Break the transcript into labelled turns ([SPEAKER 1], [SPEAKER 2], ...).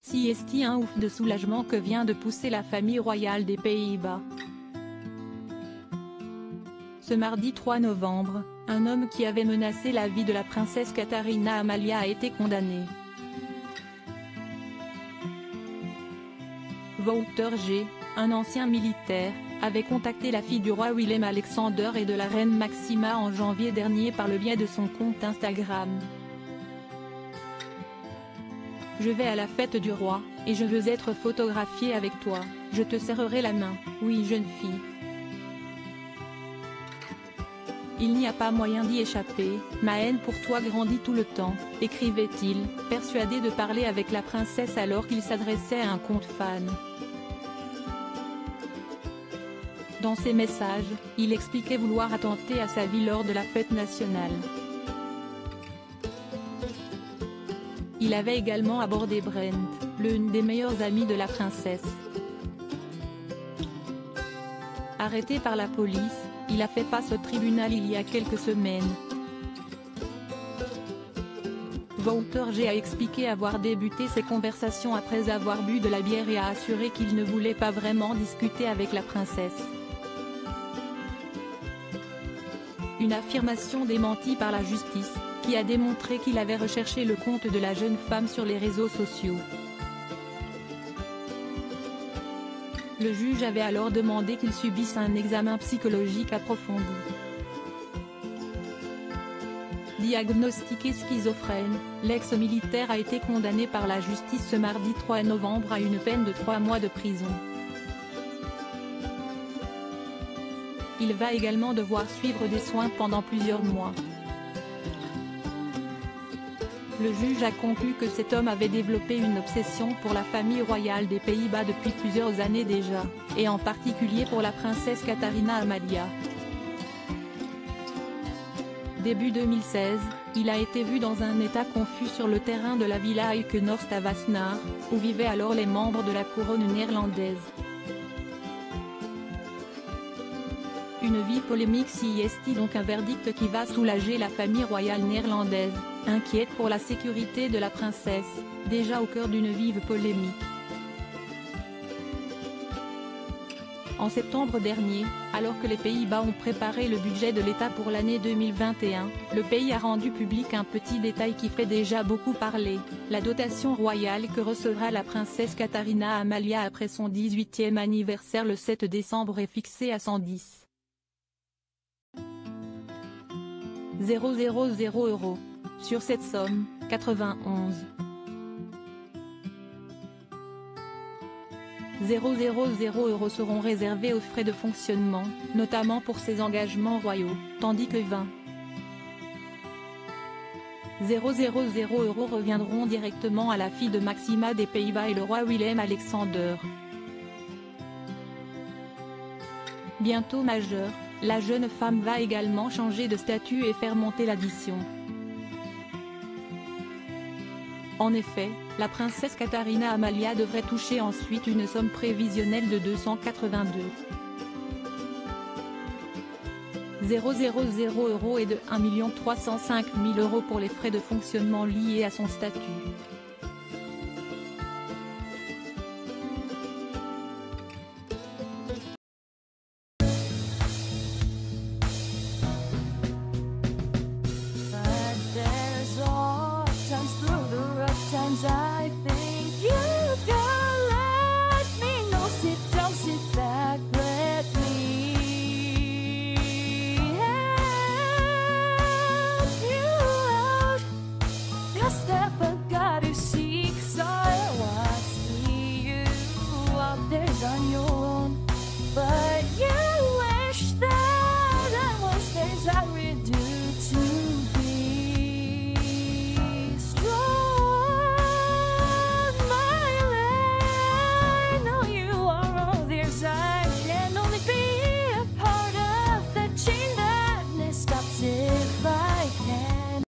[SPEAKER 1] Siesti, un ouf de soulagement que vient de pousser la famille royale des Pays-Bas. Ce mardi 3 novembre, un homme qui avait menacé la vie de la princesse Catharina Amalia a été condamné. Wouter G., un ancien militaire, avait contacté la fille du roi Willem-Alexander et de la reine Maxima en janvier dernier par le biais de son compte Instagram. Je vais à la fête du roi, et je veux être photographié avec toi, je te serrerai la main, oui jeune fille. Il n'y a pas moyen d'y échapper, ma haine pour toi grandit tout le temps, écrivait-il, persuadé de parler avec la princesse alors qu'il s'adressait à un compte fan. Dans ses messages, il expliquait vouloir attenter à sa vie lors de la fête nationale. Il avait également abordé Brent, l'une des meilleures amies de la princesse. Arrêté par la police, il a fait face au tribunal il y a quelques semaines. Wouter G. a expliqué avoir débuté ses conversations après avoir bu de la bière et a assuré qu'il ne voulait pas vraiment discuter avec la princesse. Une affirmation démentie par la justice, qui a démontré qu'il avait recherché le compte de la jeune femme sur les réseaux sociaux. Le juge avait alors demandé qu'il subisse un examen psychologique approfondi. Diagnostiqué schizophrène, l'ex-militaire a été condamné par la justice ce mardi 3 novembre à une peine de 3 mois de prison. Il va également devoir suivre des soins pendant plusieurs mois. Le juge a conclu que cet homme avait développé une obsession pour la famille royale des Pays-Bas depuis plusieurs années déjà, et en particulier pour la princesse Catharina Amalia. Début 2016, il a été vu dans un état confus sur le terrain de la villa Eikenhorst à Wassenaar, où vivaient alors les membres de la couronne néerlandaise. Une vie polémique Siesti, donc un verdict qui va soulager la famille royale néerlandaise, inquiète pour la sécurité de la princesse, déjà au cœur d'une vive polémique. En septembre dernier, alors que les Pays-Bas ont préparé le budget de l'État pour l'année 2021, le pays a rendu public un petit détail qui fait déjà beaucoup parler, la dotation royale que recevra la princesse Catharina Amalia après son 18e anniversaire le 7 décembre est fixée à 110 000 €. Sur cette somme, 91 000 € seront réservés aux frais de fonctionnement, notamment pour ses engagements royaux, tandis que 20 000 € reviendront directement à la fille de Maxima des Pays-Bas et le roi Willem-Alexander. Bientôt majeure, la jeune femme va également changer de statut et faire monter l'addition. En effet, la princesse Catharina Amalia devrait toucher ensuite une somme prévisionnelle de 282 000 € et de 1 305 000 € pour les frais de fonctionnement liés à son statut.
[SPEAKER 2] I think you can let me know. Sit down,